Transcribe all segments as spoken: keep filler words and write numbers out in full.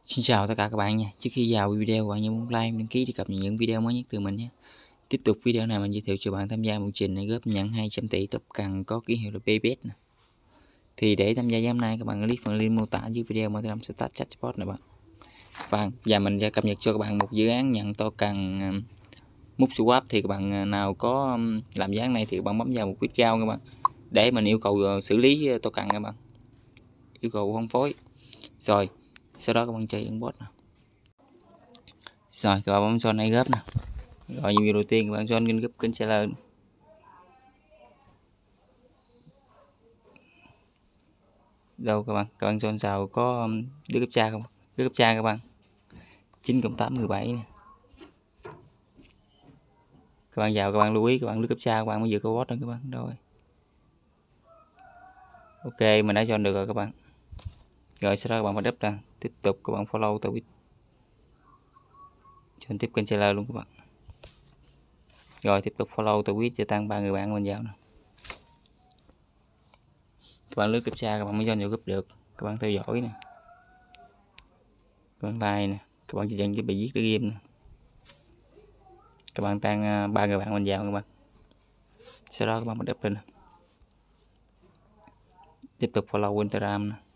Xin chào tất cả các bạn nha. Trước khi vào video, các bạn nhớ bấm like, đăng ký để cập nhật những video mới nhất từ mình nhé. Tiếp tục video này mình giới thiệu cho bạn tham gia một trình này góp nhận hai trăm tỷ top cần có ký hiệu là pê bê ét nè. Thì để tham gia ngày hôm nay các bạn click phần link mô tả dưới video mà làm start chatbot này bạn. Và và mình sẽ cập nhật cho các bạn một dự án nhận token múc swap. Thì các bạn nào có làm dự án này thì các bạn bấm vào một withdraw các bạn để mình yêu cầu xử lý token các bạn, yêu cầu phân phối rồi sau đó các bạn chơi những bot nè. Rồi các bạn bấm son này gấp nè. Rồi nhiệm vụ đầu tiên các bạn son kênh gấp kênh seller. Đâu các bạn, các bạn son xào có đứa cấp cha không? Đứa cấp cha các bạn. chín cộng tám mười bảy nè. Các bạn vào các bạn lưu ý các bạn lướt cấp cha các bạn mới vừa có bot đó các bạn. Rồi. Ok, mình đã chọn được rồi các bạn. Rồi sau đó các bạn bắt đắp ra, tiếp tục các bạn follow từ chọn tiếp kênh seller luôn các bạn. Rồi tiếp tục follow từ quýt cho tăng ba người bạn mình vào nè. Các bạn lướt cấp xa các bạn mới join vào group được. Các bạn theo dõi nè, các bạn like nè, các bạn chỉ dành cái bị viết cái game nè. Các bạn tăng ba người bạn mình vào các bạn. Sau đó các bạn bắt đắp lên nè. Tiếp tục follow Instagram nè.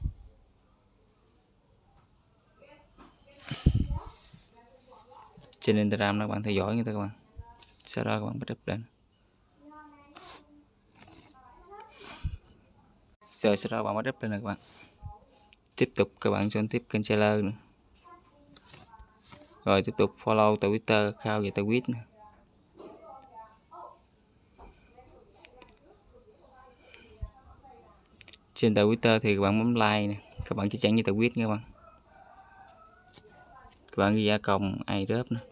Trên Instagram đó các bạn theo dõi người ta các bạn. Sau đó các bạn bắt đắp lên. Rồi sau đó các bạn bắt đắp lên nè các bạn. Tiếp tục các bạn join tiếp kênh seller nữa. Rồi tiếp tục follow Twitter, khao về Twitter nè. Trên Twitter thì các bạn bấm like nè, các bạn chỉ chẳng như Twitter nha các bạn. Các bạn ghi ra còng ai đớp nữa.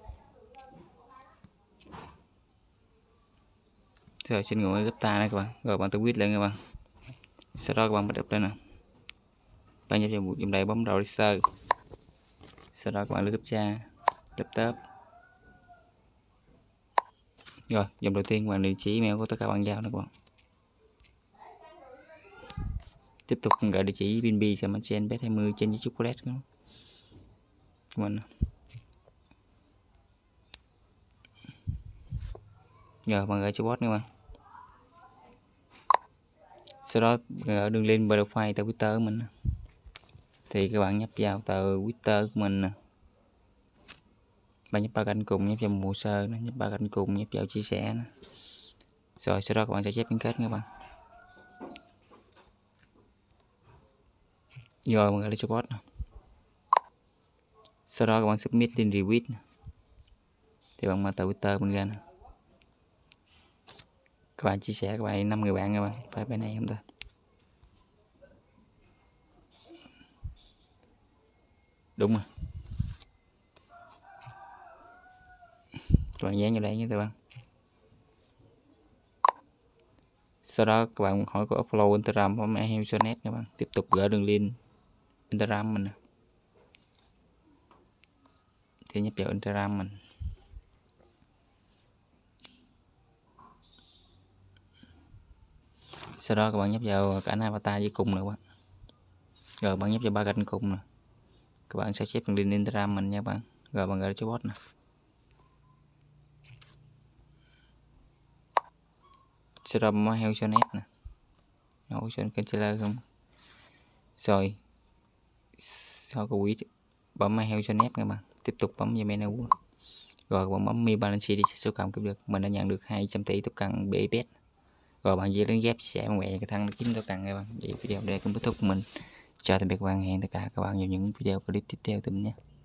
Rồi xin ngồi gấp ta này các bạn. Rồi bạn Twitter lên các bạn. Sau đó các bạn bắt đập lên nè. Bạn nhập vào một dòng đây bấm đầu register. Sau đó các bạn lướt gấp cha, laptop. Rồi dòng đầu tiên các bạn địa chỉ email của tất cả bạn vào nè các bạn. Tiếp tục gọi địa chỉ bê en bê xem trên bet hai mươi trên với chocolate của mình. Rồi bạn gọi cho bot nha bạn. Sau đó ở đường link profile từ Twitter của mình thì các bạn nhấp vào tờ Twitter của mình nè. Bạn nhấp ba cạnh cùng, nhấp vào hồ sơ, nhấp ba cạnh cùng, nhấp vào chia sẻ nè. Rồi sau đó các bạn sẽ chép liên kết các bạn. Rồi mình gọi cho bot nè. Sau đó các bạn submit tin retweet nè. Thì bạn mà tờ Twitter mình ra nè. Các bạn chia sẻ các bạn năm người bạn các bạn, phải bên này không ta? Đúng rồi. Các bạn dán vào đây nha các bạn. Sau đó các bạn hỏi có follow Instagram của mẹ heo net các bạn. Tiếp tục gửi đường link Instagram mình nè. Thì nhấp vào Instagram mình. Sau đó các bạn nhấp vào cả avatar với cùng nữa các bạn. Rồi bạn nhấp vào ba cạnh cùng nè. Các bạn sẽ chép đường link Instagram mình nha các bạn. Rồi bạn gọi cho bot nè. Sau đó bấm heo net nè. Nổ trên kênh seller không. Rồi sau cái quỹ bấm heo net các bạn. Tiếp tục bấm vào menu. Rồi bạn bấm mi balance đi số cộng kịp được. Mình đã nhận được hai trăm tỷ token pê bê ét. Rồi bạn ghi đến ghép sẽ mẹ cái thằng chín token các bạn. Để video đây cũng kết thúc của mình. Chào tạm biệt các bạn, hẹn tất cả các bạn vào những video clip tiếp theo từ mình nhé.